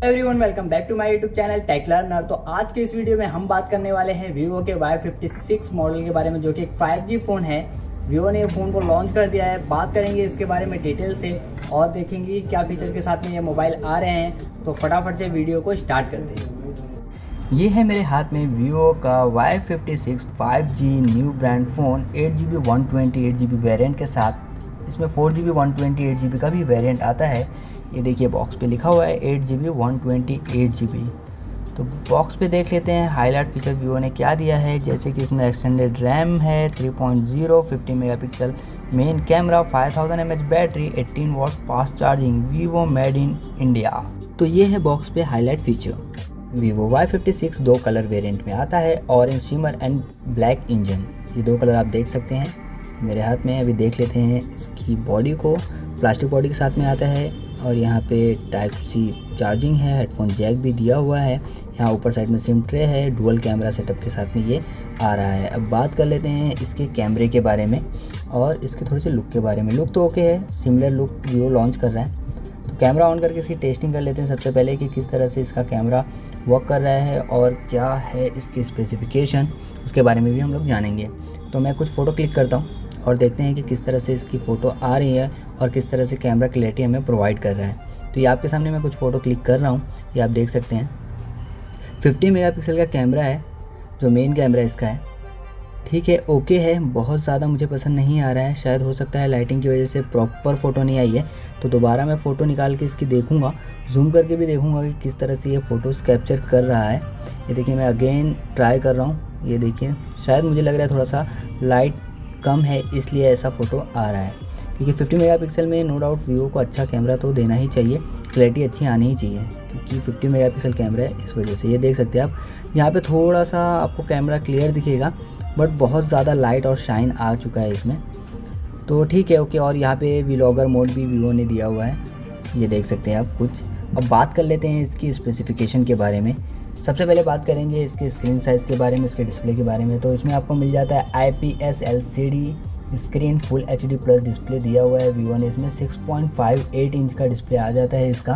Everyone welcome back to my YouTube channel tech learner. तो आज के इस वीडियो में हम बात करने वाले हैं वीवो के Y56 मॉडल के बारे में, जो कि एक 5G फोन है। वीवो ने फोन को लॉन्च कर दिया है। बात करेंगे इसके बारे में डिटेल से और देखेंगे क्या फीचर के साथ में ये मोबाइल आ रहे हैं। तो फटाफट से वीडियो को स्टार्ट करते हैं। ये है मेरे हाथ में वीवो का Y56 5G new brand phone 8GB 128GB variant के साथ। इसमें 4GB 128GB का भी वेरिएंट आता है। ये देखिए बॉक्स पे लिखा हुआ है 8GB 128GB। तो बॉक्स पे देख लेते हैं हाईलाइट फीचर वीवो ने क्या दिया है। जैसे कि इसमें एक्सटेंडेड रैम है 3.0, 50 megapixel main camera, 5000 mAh battery, 18 watt fast charging, Vivo made in India. तो ये है बॉक्स पे हाईलाइट फीचर। वीवो Y56 दो कलर वेरिएंट में आता है, orange shimmer and black engine. ये दो कलर आप देख सकते हैं मेरे हाथ में। अभी देख लेते हैं इसकी बॉडी को। प्लास्टिक बॉडी के साथ में आता है और यहाँ पे टाइप सी चार्जिंग है, हेडफोन जैक भी दिया हुआ है। यहाँ ऊपर साइड में सिम ट्रे है, डुअल कैमरा सेटअप के साथ में ये आ रहा है। अब बात कर लेते हैं इसके कैमरे के बारे में और इसके थोड़े से लुक के बारे में। लुक तो ओके है, सिमिलर लुक वीवो लॉन्च कर रहा है। तो कैमरा ऑन करके इसकी टेस्टिंग कर लेते हैं सबसे पहले कि किस तरह से इसका कैमरा वर्क कर रहा है और क्या है इसकी स्पेसिफिकेशन, उसके बारे में भी हम लोग जानेंगे। तो मैं कुछ फ़ोटो क्लिक करता हूँ और देखते हैं कि किस तरह से इसकी फ़ोटो आ रही है और किस तरह से कैमरा क्लैरिटी हमें प्रोवाइड कर रहा है। तो ये आपके सामने मैं कुछ फ़ोटो क्लिक कर रहा हूँ, ये आप देख सकते हैं। 50 मेगापिक्सल का कैमरा है जो मेन कैमरा इसका है। ठीक है, ओके है, बहुत ज़्यादा मुझे पसंद नहीं आ रहा है। शायद हो सकता है लाइटिंग की वजह से प्रॉपर फ़ोटो नहीं आई है। तो दोबारा मैं फ़ोटो निकाल के इसकी देखूँगा, जूम करके भी देखूँगा कि किस तरह से ये फ़ोटोज़ कैप्चर कर रहा है। ये देखिए मैं अगेन ट्राई कर रहा हूँ। ये देखिए शायद मुझे लग रहा है थोड़ा सा लाइट कम है, इसलिए ऐसा फ़ोटो आ रहा है। क्योंकि 50 मेगापिक्सल में नो डाउट वीवो को अच्छा कैमरा तो देना ही चाहिए, क्लैरिटी अच्छी आनी ही चाहिए क्योंकि 50 मेगापिक्सल कैमरा है, इस वजह से। ये देख सकते हैं आप, यहाँ पे थोड़ा सा आपको कैमरा क्लियर दिखेगा बट बहुत ज़्यादा लाइट और शाइन आ चुका है इसमें। तो ठीक है, ओके। और यहाँ पे व्लॉगर मोड भी वीवो ने दिया हुआ है, ये देख सकते हैं आप कुछ। अब बात कर लेते हैं इसकी स्पेसिफिकेशन के बारे में। सबसे पहले बात करेंगे इसके स्क्रीन साइज़ के बारे में, इसके डिस्प्ले के बारे में। तो इसमें आपको मिल जाता है IPS LCD screen, full HD plus display दिया हुआ है वीवो ने। इसमें 6.58 इंच का डिस्प्ले आ जाता है इसका।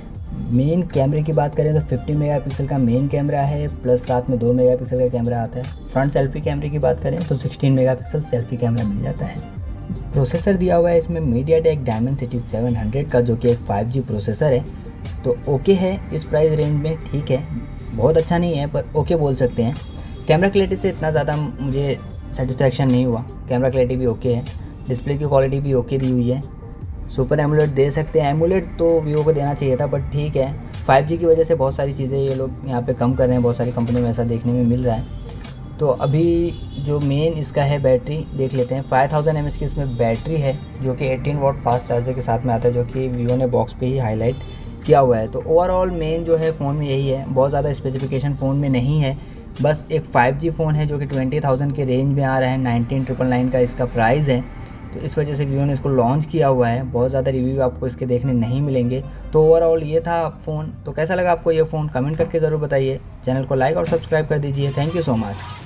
मेन कैमरे की बात करें तो 50 मेगापिक्सल का मेन कैमरा है, प्लस साथ में 2 मेगापिक्सल का कैमरा आता है। फ्रंट सेल्फी कैमरे की बात करें तो 16 मेगापिक्सल सेल्फी कैमरा मिल जाता है। प्रोसेसर दिया हुआ है इसमें MediaTek Dimensity 700 का, जो कि एक 5G प्रोसेसर है। तो ओके है इस प्राइस रेंज में, ठीक है, बहुत अच्छा नहीं है पर ओके बोल सकते हैं। कैमरा क्लैरिटी से इतना ज़्यादा मुझे सेटिस्फैक्शन नहीं हुआ। कैमरा क्लैरिटी भी ओके है, डिस्प्ले की क्वालिटी भी ओके दी हुई है। सुपर एमोलेड दे सकते हैं, एमोलेड तो वीवो को देना चाहिए था बट ठीक है। 5G की वजह से बहुत सारी चीज़ें ये लोग यहाँ पे कम कर रहे हैं, बहुत सारी कंपनी में ऐसा देखने में मिल रहा है। तो अभी जो मेन इसका है बैटरी देख लेते हैं। 5000 mAh की इसमें बैटरी है जो कि 18 वॉट फास्ट चार्जर के साथ में आता है, जो कि वीवो ने बॉक्स पे ही हाईलाइट किया हुआ है। तो ओवरऑल मेन जो है फ़ोन में यही है, बहुत ज़्यादा स्पेसिफिकेशन फ़ोन में नहीं है। बस एक 5G फ़ोन है जो कि 20,000 के रेंज में आ रहा है, 19,999 का इसका प्राइस है। तो इस वजह से वीवो ने इसको लॉन्च किया हुआ है। बहुत ज़्यादा रिव्यू आपको इसके देखने नहीं मिलेंगे। तो ओवरऑल ये था फ़ोन। तो कैसा लगा आपको ये फ़ोन, कमेंट करके ज़रूर बताइए। चैनल को लाइक और सब्सक्राइब कर दीजिए। Thank you so much.